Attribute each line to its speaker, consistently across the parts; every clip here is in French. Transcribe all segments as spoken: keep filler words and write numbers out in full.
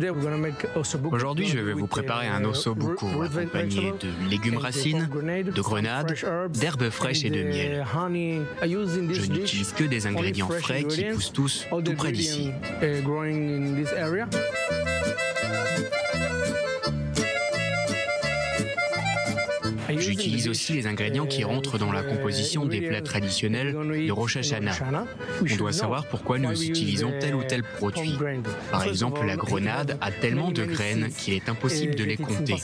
Speaker 1: Aujourd'hui, je vais vous préparer un ossobuco accompagné de légumes racines, de grenades, d'herbes fraîches et de miel. Je n'utilise que des ingrédients frais qui poussent tous tout près d'ici. J'utilise aussi les ingrédients qui rentrent dans la composition des plats traditionnels de Rosh Hashanah. On doit savoir pourquoi nous utilisons tel ou tel produit. Par exemple, la grenade a tellement de graines qu'il est impossible de les compter.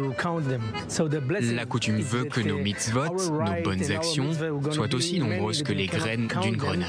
Speaker 1: La coutume veut que nos mitzvot, nos bonnes actions, soient aussi nombreuses que les graines d'une grenade.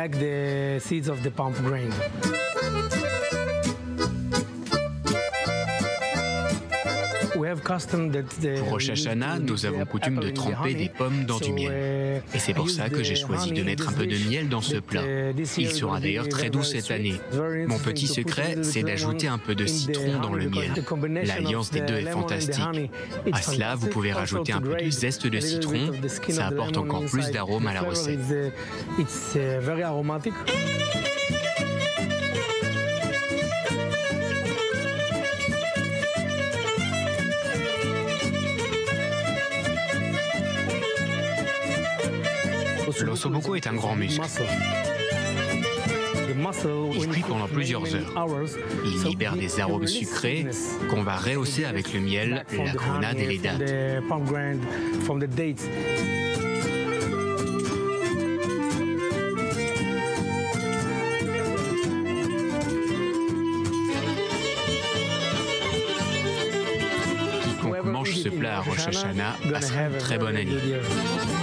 Speaker 1: Pour Rosh Hashanah, nous avons coutume de tremper des pommes dans du miel. Et c'est pour ça que j'ai choisi de mettre un peu de miel dans ce plat. Il sera d'ailleurs très doux cette année. Mon petit secret, c'est d'ajouter un peu de citron dans le miel. L'alliance des deux est fantastique. À cela, vous pouvez rajouter un peu de zeste de citron. Ça apporte encore plus d'arôme à la recette. L'ossobuco est un grand muscle. Il cuit pendant plusieurs heures. Il libère des arômes sucrés qu'on va rehausser avec le miel, la grenade et les dattes. Quiconque mange ce plat à Rosh Hashanah passe une très bonne année.